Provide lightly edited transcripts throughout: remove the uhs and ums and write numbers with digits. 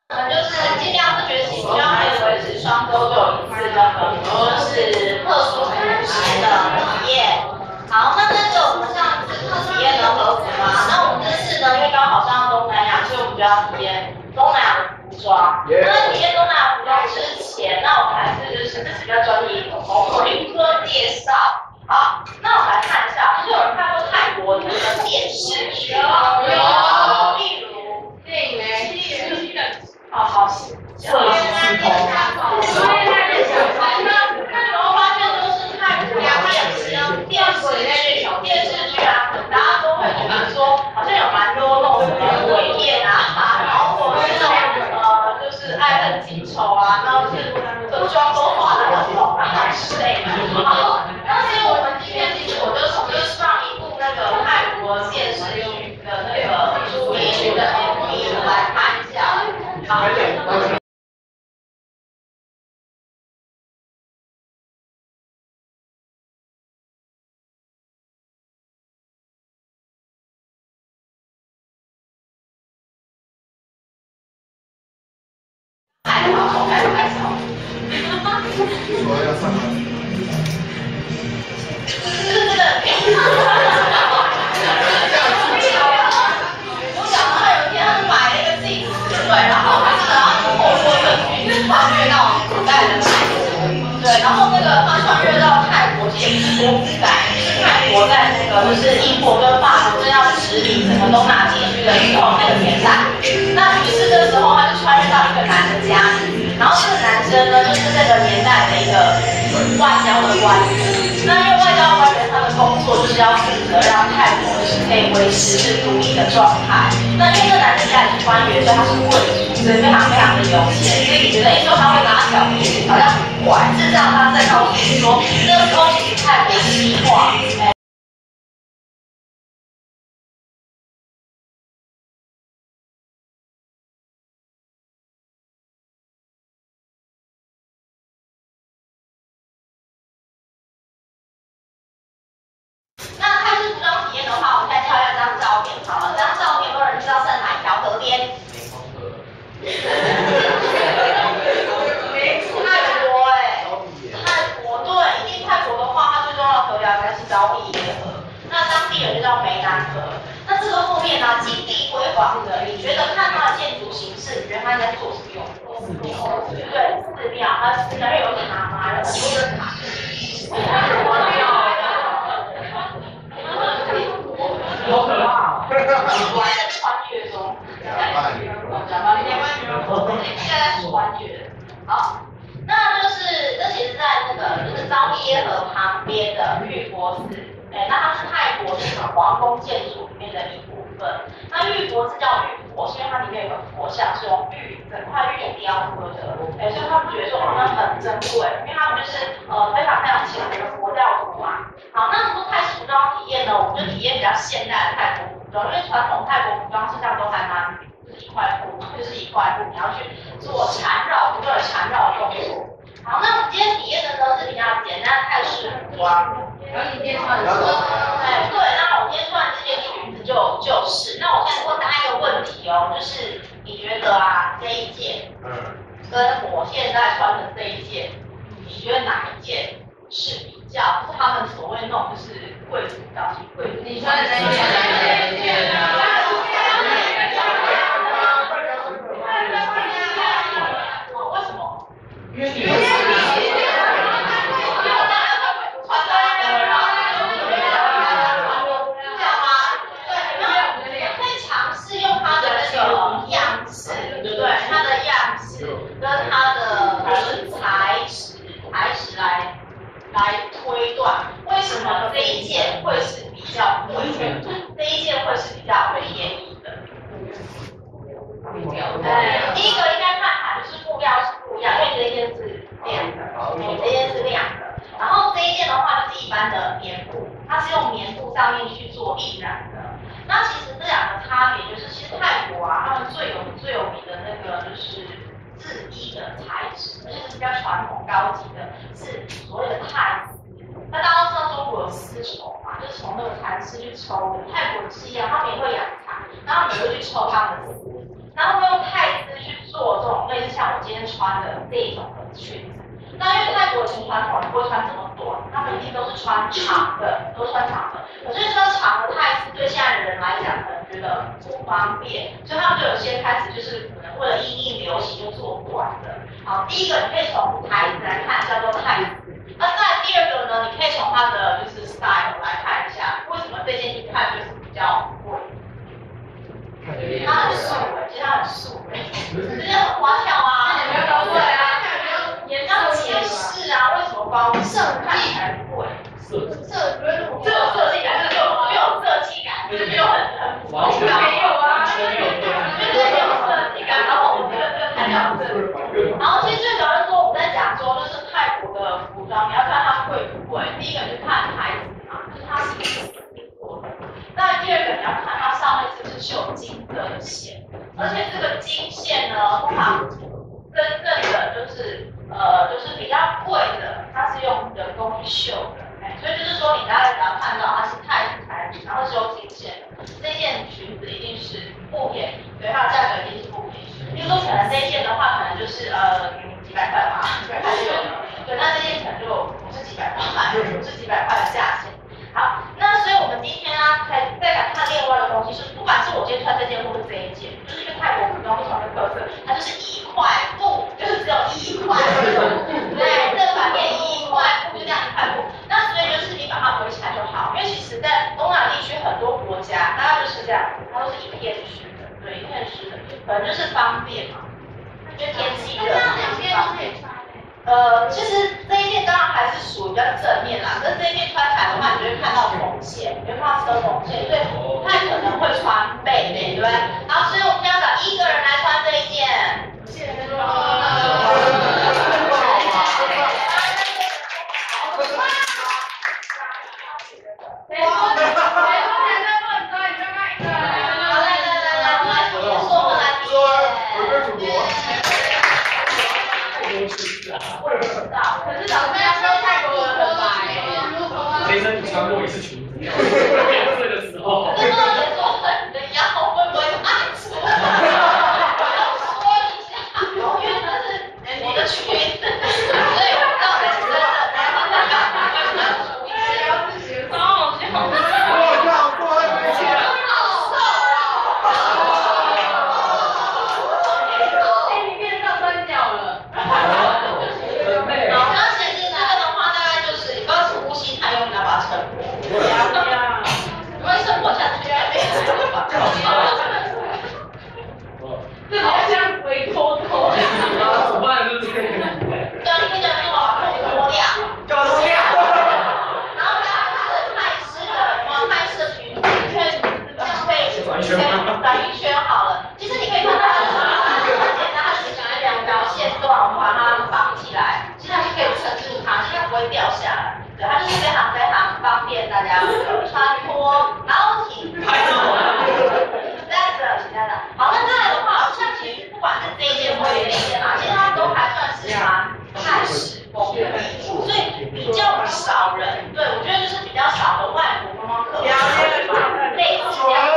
我们就是尽量是学习，希望可以维持双周就有一次的，就是特殊补习的体验。好，那我们上次体验的和服嘛，那我们这次呢，因为刚好上东南亚，所以我们就要体验东南亚的服装。那体验东南亚服装之前，那我们还是就是这是比较专业一种，我们做介绍。好，那我们来看一下，就是有人看过泰国的电视剧吗？有，例如电影好，是这样。那你会发现，就是泰国它也是电视剧啊，大家都会觉得说，好像有蛮多那种鬼片啊，然后或者是那种就是爱恨情仇啊，然后是妆都化的很浓啊之类的。好，那其实我们今天我就放一部那个泰国电视剧的那个主题曲的 MV 来看一下。好。 我要上班。 我想到有一天他买了一个镜子，对，然后透过这个剧穿越到古代的泰国，对，然后他穿越到泰国，其实也不是说古代，就是泰国在那个就是英国跟法国正要殖民整个东南亚地区的时候那个年代，那于是这时候他就穿越到一个男的家里。然后这个男生呢，就是这个年代的一个外交的官员。那因为外交官员他的工作就是要负责让泰国就是可以维持是独立的状态。那因为这个男生家里是官员，所以他是贵族，所以非常非常的有钱。所以你觉得，说他会拿小提琴好像很怪，事实上他在告诉你说，那个时候其实泰国西化。那泰式服装体验的话，我们再挑一张照片好了。这张照片有没有人知道在哪一条河边？泰国泰国对，一定泰国的话，它最重要的河流应该是昭披耶河，那当地人就叫湄南河。那这个后面呢，金地辉煌的，你觉得看它的建筑形式，你觉得它应该做什么用途？对，寺庙，它寺庙有塔嘛，有很多的塔。 好可怕！ 我还在穿越中，现在在穿越。好，那就是这其实在那个就是昭披耶河旁边的玉佛寺，那它是泰国那个皇宫建筑里面的一部分。那玉佛寺叫玉佛，是因为它里面有个佛像是用整块玉雕刻的，所以他们觉得说好像很珍贵，因为他们就是非常非常强的佛教徒啊。好，那如果泰式服装体验呢，我们就体验比较现代的泰国服装，因为传统泰国服装实际上都还蛮就是一块布，你要去做缠绕，不断的缠绕动作。好，那我们今天体验的呢是比较简单的泰式服装。然后你今天穿的是？对，那我今天穿的这件裙子就是，那我现在问大家一个问题哦，就是你觉得啊这一件，跟我现在穿的这一件，你觉得哪一件是比较是他们所谓那种就是贵族高级贵族？你穿的那一件啊？为什么？因为你。跟它的材质来推断，为什么这一件会是比较贵的，这一件会是比较便宜的。第一个应该看法就是布料是不一样，因为这一件是亮的，这一件是亮的。然后这一件的话就是一般的棉布，它是用棉布上面去做印染的。那其实这两个差别就是，其实泰国啊，他们最有名的那个就是制衣的材质，就是比较传统高级的，是所谓的泰丝。那大家都知道中国有丝绸嘛，就是从那个蚕丝去抽的。泰国是一样，他们也会养蚕，然后他们也会去抽他们的丝，然后用泰丝去做这穿短，不会穿这么短，他们一定都是穿长的，都是穿长的。可是穿长的太子对现在的人来讲，可能觉得不方便，所以他们就有些开始就是可能为了因应流行就做短的。好，第一个你可以从牌子来看，叫做太子。那再第二个呢，你可以从它的就是 style 来看一下，为什么这件一看就是比较贵。它很素其实它很素就是很花俏啊，对啊，也要解释啊，为什么包设看起来贵？设计感，这就没有设计感，这就很完全没有啊， 没有没有设计感，然后我们这个才聊这个，然后其实最主要是说我们在讲说，就是泰国的服装，你要看它贵不贵，第一个就是看牌子嘛，就是它是不是死做的。那第二个你要看它上面是不是绣金色的线，而且这个金线呢，通常真正的就是比较贵的，它是用人工去绣的，所以就是说你大概只要看到它是泰式产品，然后是用金线的，这件裙子一定是不便宜，对，它的价格一定是不便宜。比如说可能这一件的话，可能就是几百块吧，几百块就有了，对，那这件可能就不是几百块，不是几百块的价钱。好，那所以我们今天呢，再敢看另外的东西，是不管是我今天穿这件或是这一件，就是因为泰国服装非常的特色，它就是1块布，就是只有1块布，对，正反面1块布，就这样1块布。那所以就是你把它围起来就好，因为其实在东南地区很多国家，大概就是这样，它都是一片式的，对，一片式的，可能就是方便嘛，因为天气热， 两边都可以穿。 其实这一件当然还是属于比较正面啦，可是这一件穿起来的话，你就会看到缝线，你会看到车缝线，所以不太可能会穿背面，对不对？好，所以我们要找一个人来穿这一件。可是老师要说泰国人很白， 雷声你穿过一次裙子，面对的时候。 这个也说你的腰会不会太粗？我要说一下，因为这是我的裙子，所以我到人生的然后要注意，要自己好好笑。 我靠，过来没钱。 好瘦哎，你变上三角了。 好，那其实这个的话，大概就是你不要呼吸太用力，要把它撑破。因为撑破下去， 这好像回脱头。 怎么办？就是对啊，你可以讲说把裤子脱掉， 搞什么呀？ 然后它是泰式的，泰式的裙子，可以转一圈好了。其实你可以看到它很简单，它只是2条线段，我们把它绑起来，其实它就可以撑住它，其实它不会掉下来。对，它就是非常非常方便大家穿脱，然后请拍照啊！ 这样子，请这样子。好，那再来的话，像其实不管是这一件或者这一件啊，其实它都还算是蛮泰式风的衣服，所以比较少人，对我觉得就是比较少的外国观光客，类似这样。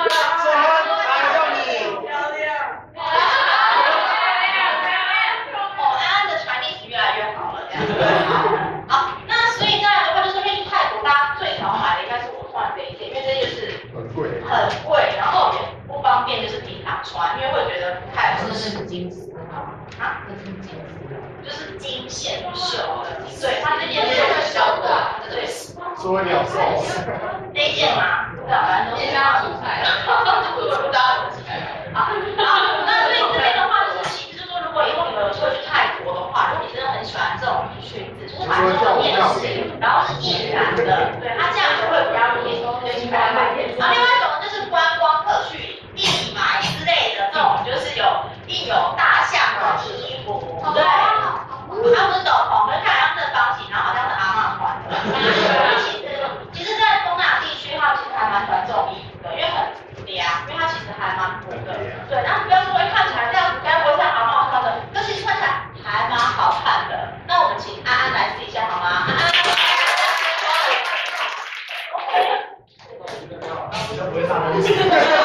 安的传递越来越好了，这样子。好，那所以再来的话，就是因为去泰国，大家最常买的应该是我穿的这一件，因为这就是很贵，然后也不方便，就是平常穿，因为会觉得不太合适。 金丝啊，就是金线绣的，对，它这件是很小的，对。 说鸟兽。 这一件嘛，不知道，反正都是他主菜，不知道。好，那所以这边的话，就是其实就是说，如果以后你们有机会去泰国的话，如果你真的很喜欢这种裙子，就是买这种面式，然后是印染的，对，它价格会比较便宜，就几百块。然后另外一种就是观光客去义买之类的，这种就是印有大象的衣服，对，它不是斗篷，就看起来像正方形，然后好像是阿嬷穿的。其实，在东南亚地区，他们其实还蛮喜欢这种衣服的，因为很凉，因为它其实还蛮薄的。对，然后不要说看起来这样子，该不会像阿嬷穿的，但其实看起来还蛮好看的。那我们请安安来试一下好吗？安安。 比较不会上东西。